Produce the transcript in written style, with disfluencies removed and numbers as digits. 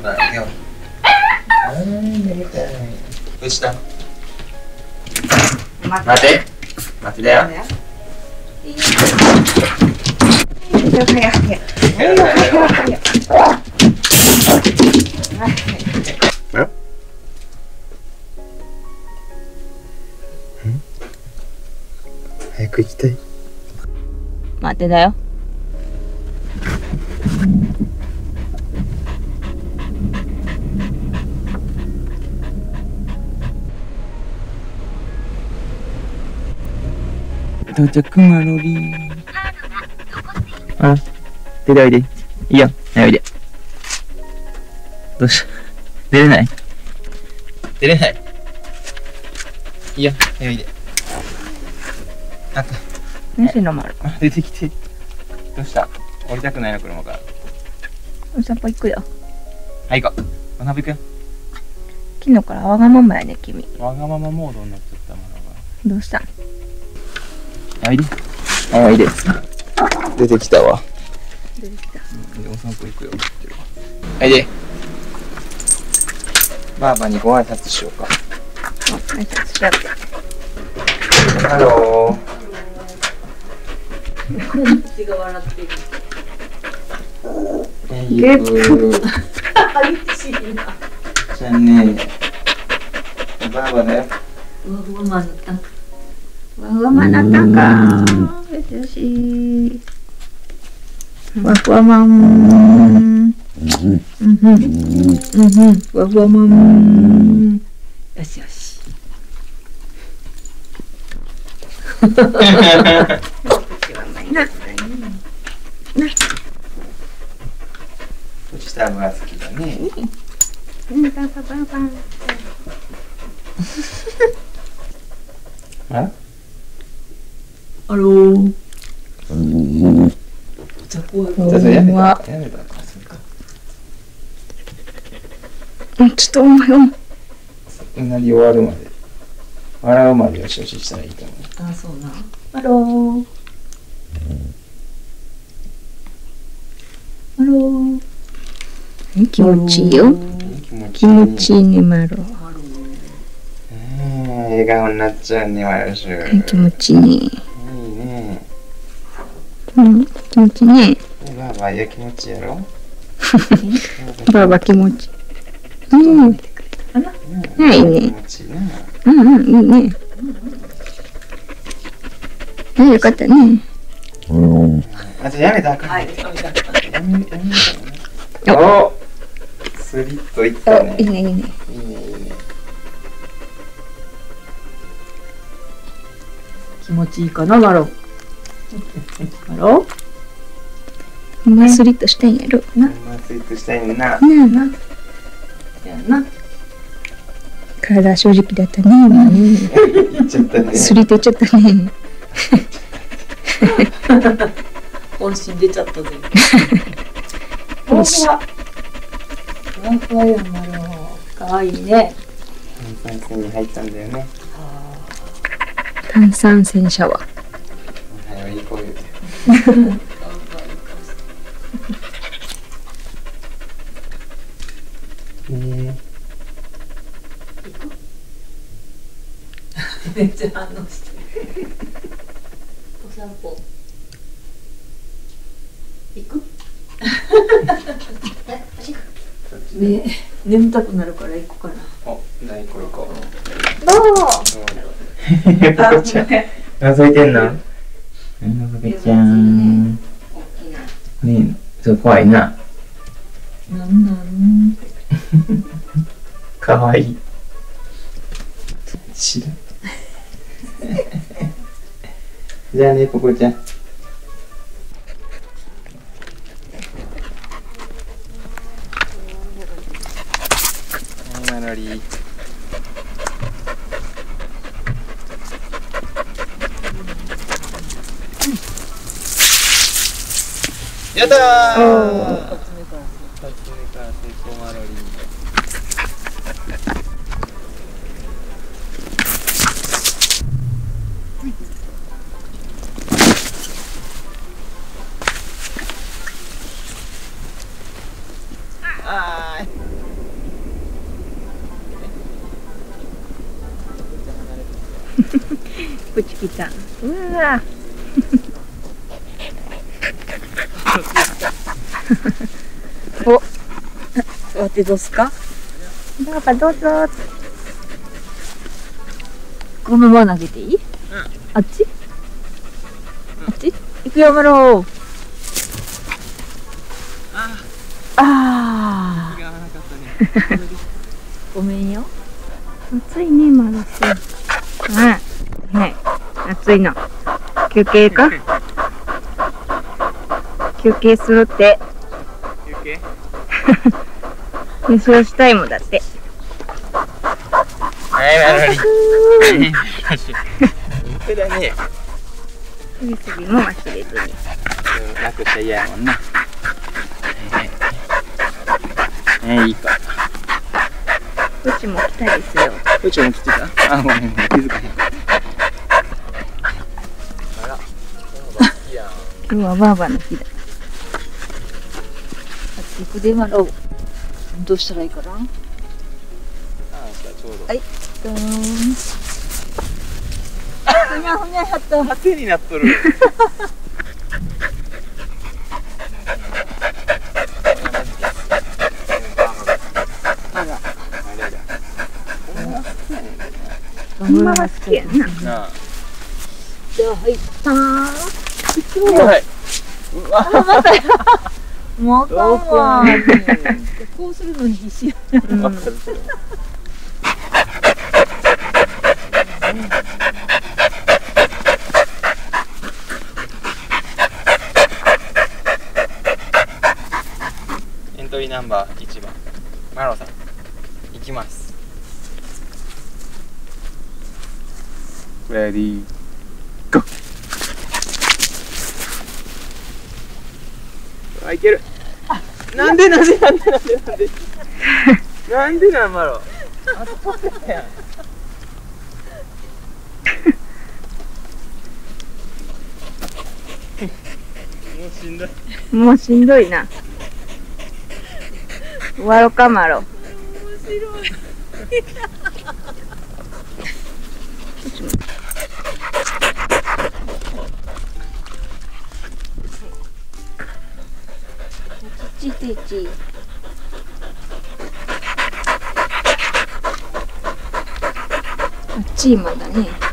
ないよ。どうした？待て。待てだよ。早く行きたい。 待てだよ。 到着マロリー。あ、出ておいで。いいよ、おいで。どうした？出れない？出れない？いいよ、おいで。あった。 何してんのマロ。 出てきて。どうした？降りたくないの車から。 お散歩行くよ。 はい、行こう。お散歩行くよ。 昨日からわがままやね君。 わがままモードになっちゃったものが。 どうしたん？ おいで。おいで。出てきたわ。 出てきた。 お散歩行くよ。おいで。ばあばにご挨拶しようか。 挨拶しちゃって。 ハロー。 口が笑ってる。 ゲップ。 激しいな。 じゃあね。ばあばだよ。 わがままなったんか。わがままなったんか。よし。わふわまん。わふわまん。よしよし。 落ちたのが好きだね。あ？ アロー。 じゃあそれやめたらちょっとお前うなり終わるまで笑うまでよしよししたらいいと思う。 あ、そうな。アロー。アロー。気持ちいいよ。気持ちいいね、マロ。 笑顔になっちゃうね、マロシュ。 気持ちいいね。 いいね。 うん、気持ちいいね。 ばあばや気持ちいいやろ。 ばあば気持ちいい。うん。いいね。 気持ちいいな。 うん、いいね。よかったね。 あ、じゃあやめたらあかん。はい、お、スリッといったね。 いいね、いいね。 いいね、いいね。 気持ちいいかな、マロ。マロ。スリッとしたいんやろ。な。 スリッとしたいんな。 な。やな。体正直だったね、今ね。 いっちゃったね。 スリッといっちゃったね。本心出ちゃったぜ。よし。わふわよ、マロ。かわいいね。 炭酸泉に入ったんだよね。 炭酸泉シャワー。 はい、いい子言うて。 めっちゃ反応してる。お散歩。行く？ね、眠たくなるから行こうかな。 お、なにこれこう。 あポコちゃん、覗いてんの？ポコちゃん。ねえ、そう怖いな。 なんかわいい。知らん。じゃあね、ポコちゃん。はい、マロリー。やったー。一発目から成功マロリー。あーい。 プチ来た。うわ。お。座ってどうすか。パパどうぞ。このまま投げていい？あっち？あっち？行くよ、マロー。ああ。ごめんよ。暑いね、マロス。うん。ね、暑いの。休憩か？休憩するって。 休憩？ 優勝したいもんだって。 はい、マロリ。本当だね。 取りすぎも忘れずに。 楽したら嫌やもんな。いいか。 うちも来たですよ。 うちも来てた？あ、ごめん、気づかへん。あら、 今日はバーバの日だ。あっち行くで、マロー。どうしたらいいかな。 あ、じゃあちょうど。 はい、どーん。ふにゃふにゃやった。 縦になっとる。 あら。 ほんまは好きやな。 なあ。 じゃあ入ったー。 はい。うわ。 またや。もうあかんわ。こうするのに必死や。 エントリーナンバー1番マロさん行きます。レディーゴー。あ、いける。なんでなんでなんでなんでなんでなんでなんマロ。あと取ってたやん。もうしんどい。 もうしんどいな。終わろうか、マロ。面白い。ちちち。あっちまだね。